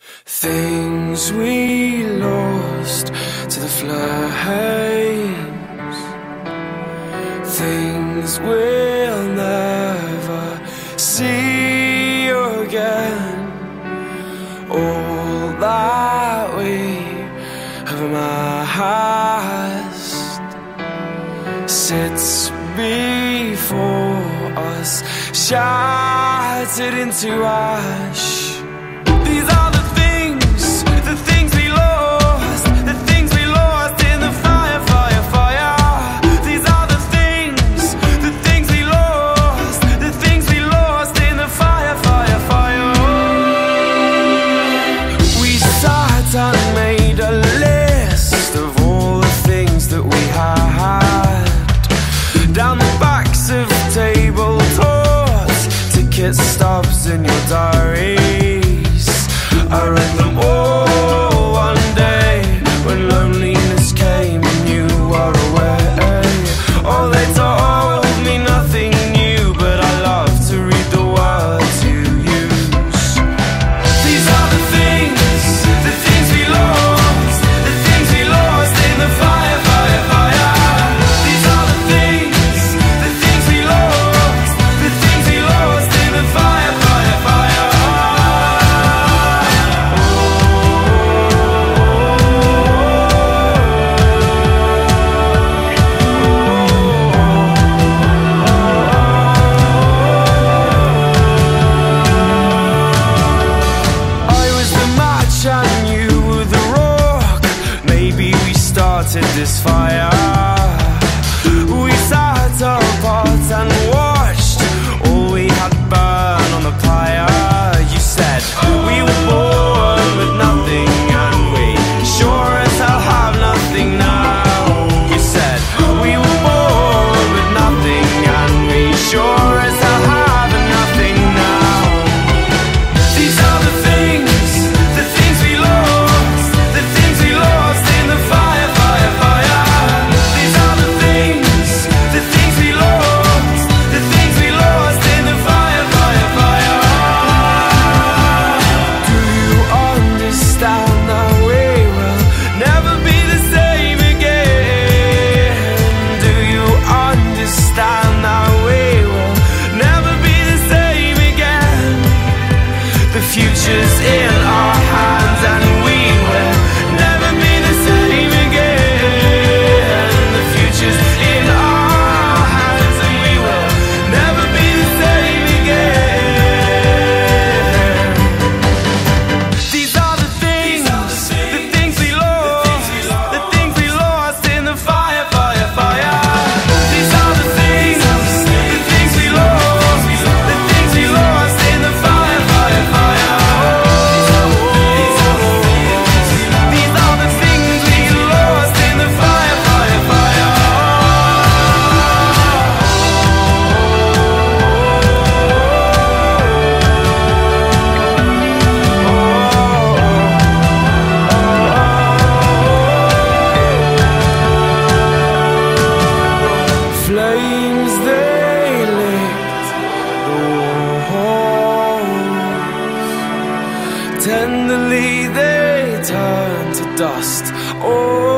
Things we lost to the flames, things we'll never see again. All that we have amassed sits before us, shattered into ash. These are the things we lost, the things we lost in the fire, fire, fire. These are the things we lost, the things we lost in the fire, fire, fire. We sat and made a list of all the things that we had down the backs of tabletops, ticket stubs in your diaries. I read them all one day when loneliness came and you were away. Oh, they told me nothing new, but I love to read the words you use. These are the things we lost, the things we lost in the fire, fire, fire. These are the things we lost, the things we lost in the fire, fire, fire. This fire, we sat apart and watched all we had burn on the pyre. You said we were born with nothing, and we sure as hell have nothing now. You said we were born with nothing, and we sure as hell have nothing now. These are the things we lost, the things we lost in the fire, fire, fire. These are the things we lost, the things we lost in the fire, fire, fire. Do you understand that we will never be the same again? Do you understand that we will never be the same again? The future's in our hands and we will never be the same again. The future's in our hands and we will never be the same again. These are the things we lost, the things we lost in the fire, fire, fire. These are the things we lost, the things we lost in the fire, fire, fire. These are the things we lost in the fire, fire, fire. Flames, they licked the walls. Tenderly they turned to dust. Oh,